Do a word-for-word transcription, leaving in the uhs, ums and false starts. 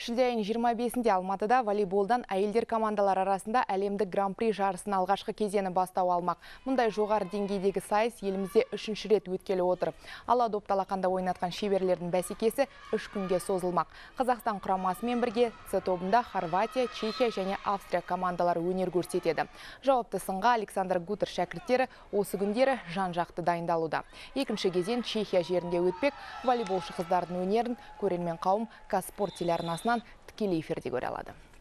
Шілде айының жиырма бесінде Алматыда волейболдан әйелдер командалар арасында әлемдік гран-при жарысының алғашқы кезеңі бастау алмақ. Мұндай жоғары деңгейдегі сайыс елімізде үшінші рет өткелі отыр. Ала допты алақанда ойнатқан шеберлердің бәсекесі үш күнге созылмақ. Қазақстан құрамасымен бірге С тобында Хорватия, Чехия және Австрия командалары өнер көрсетеді. Жауапты сынға Александр Гутер шәкірттері осы күндері жан-жақты дайындалуда. Екінші кезең Чехия жерінде өтпек. Волейболшы қыздардың өнерін көрермен қауым Казспорт телеарнасынан тікелей эфирде көре алады.